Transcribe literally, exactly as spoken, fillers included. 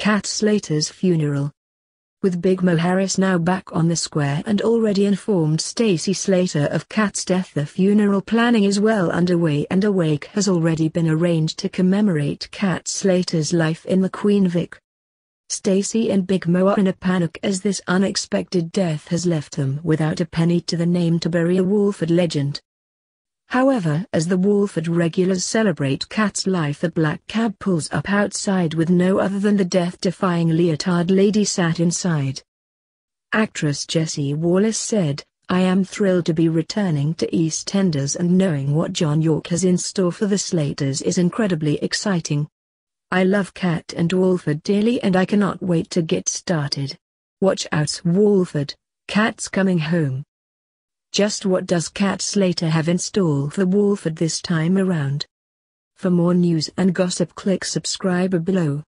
Cat Slater's funeral. With Big Mo Harris now back on the square and already informed Stacy Slater of Cat's death, the funeral planning is well underway and a wake has already been arranged to commemorate Cat Slater's life in the Queen Vic. Stacy and Big Mo are in a panic as this unexpected death has left them without a penny to the name to bury a Wolford legend. However, as the Wolford regulars celebrate Cat's life, the black cab pulls up outside with no other than the death-defying leotard lady sat inside. Actress Jessie Wallace said, "I am thrilled to be returning to EastEnders, and knowing what John York has in store for the Slaters is incredibly exciting. I love Cat and Wolford dearly and I cannot wait to get started. Watch out, Wolford, Cat's coming home." Just what does Cat Slater have in store for Wolford this time around? For more news and gossip, click subscribe below.